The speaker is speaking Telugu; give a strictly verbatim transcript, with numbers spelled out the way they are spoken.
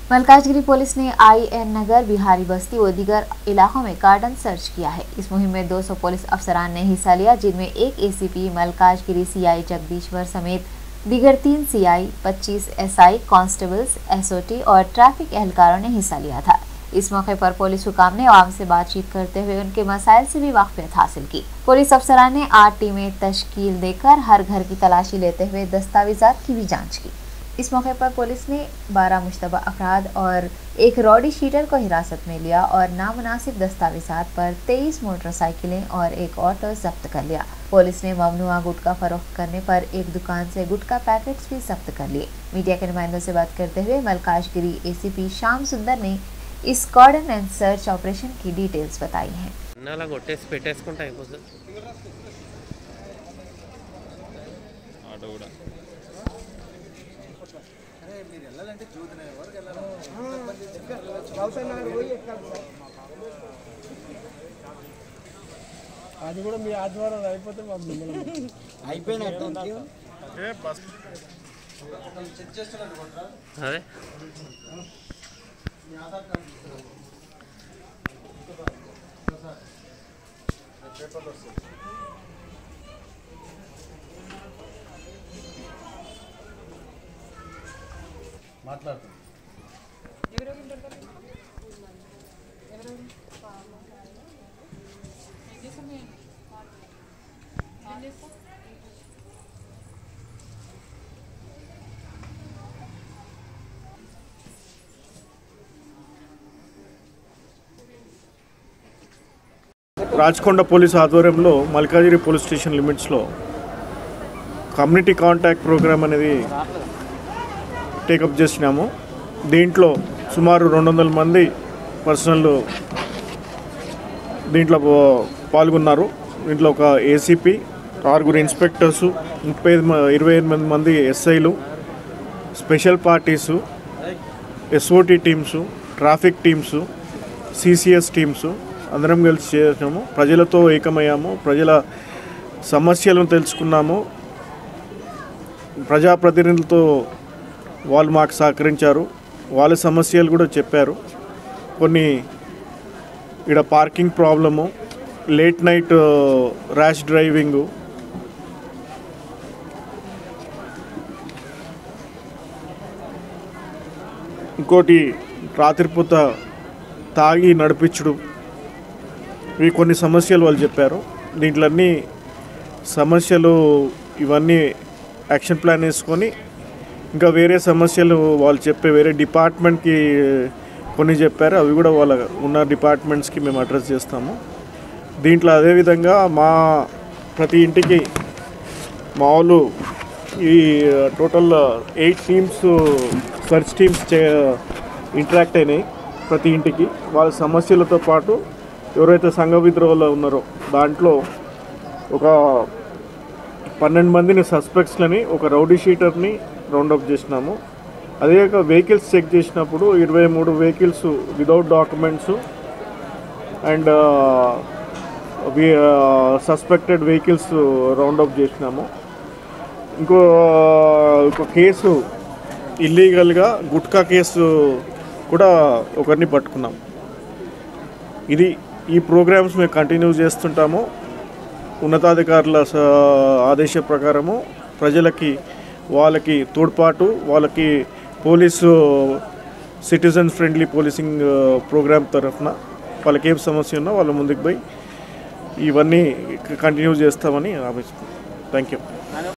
मलकाजगिरी पुलिस ने आई एन नगर, बिहारी बस्ती और दीगर इलाकों में कार्डन सर्च किया है। इस मुहिम में दो सौ पुलिस अफसरान ने हिस्सा लिया, जिनमें एक ए सी पी मलकाजगिरी, सी आई जगदीश्वर समेत दीगर तीन सी आई, पच्चीस S I, constables, S O T और ट्रैफिक एहलकारों ने हिस्सा लिया था। इस मौके पर पुलिस हुकाम ने आवाम से बातचीत करते हुए उनके मसाइल से भी वाकफियत हासिल की। पुलिस अफसरान ने आठ टीमें तश्कील देकर हर घर की तलाशी लेते हुए दस्तावेजात की भी जाँच की। इस मौके पर पुलिस ने बारह मुश्तबा अफराद और एक रॉडी शीटर को हिरासत में लिया और नामुनासिब दस्तावेजात पर तेईस मोटरसाइकिलें और एक ऑटो जब्त कर लिया। पुलिस ने ममनुआ गुटखा फरोख्त करने पर एक दुकान से गुटखा पैकेट्स भी जब्त कर लिए। मीडिया के नुमाइंदों से बात करते हुए Malkajgiri A C P Shyam Sundar ने इस कॉर्डन एंड सर्च ऑपरेशन की डिटेल्स बताई हैं। అది కూడా మీ ఆధ్వర్యంలో అయిపోతే మాకు అయిపోయినట్టు ఏ బస్ చెక్ చేస్తున్నారు కొట్రా అదే మీ ఆధార్ కార్డు పేపర్లో వస్తుంది మాట్లాడుతాం ఎవరు ఉంటారు ఎవరు రాచకొండ పోలీస్ ఆధ్వర్యంలో మల్కాజిగిరి పోలీస్ స్టేషన్ లిమిట్స్లో కమ్యూనిటీ కాంటాక్ట్ ప్రోగ్రామ్ అనేది టేకప్ చేసినాము. దీంట్లో సుమారు రెండు వందల మంది పర్సనల్ దీంట్లో పాల్గొన్నారు. దీంట్లో ఒక ఏసీపీ, ఆరుగురు ఇన్స్పెక్టర్సు, ముప్పై ఇరవై ఎనిమిది మంది ఎస్ఐలు, special parties, SOT teams, traffic teams, CCS teams అందరం కలిసి చేసాము. ప్రజలతో ఏకమయ్యాము, ప్రజల సమస్యలను తెలుసుకున్నాము. ప్రజాప్రతినిధులతో వాళ్ళు మాకు సహకరించారు, వాళ్ళ సమస్యలు కూడా చెప్పారు. కొన్ని ఇక్కడ parking problem, late night rash driving, ఇంకోటి రాత్రిపూట తాగి నడిపించడం, ఇవి కొన్ని సమస్యలు వాళ్ళు చెప్పారు. దీంట్లో అన్ని సమస్యలు ఇవన్నీ యాక్షన్ ప్లాన్ వేసుకొని ఇంకా వేరే సమస్యలు వాళ్ళు చెప్పే వేరే డిపార్ట్మెంట్కి కొన్ని చెప్పారు, అవి కూడా వాళ్ళ ఉన్న డిపార్ట్మెంట్స్కి మేము అడ్రస్ చేస్తాము. దీంట్లో అదేవిధంగా మా ప్రతి ఇంటికి మా వాళ్ళు ఈ total eight teams search teams చే ఇంటరాక్ట్ అయినాయి. ప్రతి ఇంటికి వాళ్ళ సమస్యలతో పాటు ఎవరైతే సంఘ విద్రోహంలో ఉన్నారో దాంట్లో ఒక పన్నెండు మందిని సస్పెక్ట్స్లని, ఒక రౌడీ షీటర్ని రౌండప్ చేసినాము. అదే వెహికల్స్ చెక్ చేసినప్పుడు ఇరవై మూడు vehicles without documents and suspected vehicles round up చేసినాము. ఇంకో ఒక కేసు ఇల్లీగల్గా గుట్కా కేసు కూడా ఒకరిని పట్టుకున్నాం. ఇది ఈ ప్రోగ్రామ్స్ మేము కంటిన్యూ చేస్తుంటాము. ఉన్నతాధికారుల ఆదేశ ప్రకారము ప్రజలకి వాళ్ళకి తోడ్పాటు, వాళ్ళకి police citizen friendly policing program తరఫున వాళ్ళకి ఏం సమస్య ఉన్నా వాళ్ళ ముందుకు పోయి ఇవన్నీ కంటిన్యూ చేస్తామని ఆశిస్తున్నాం. Thank you.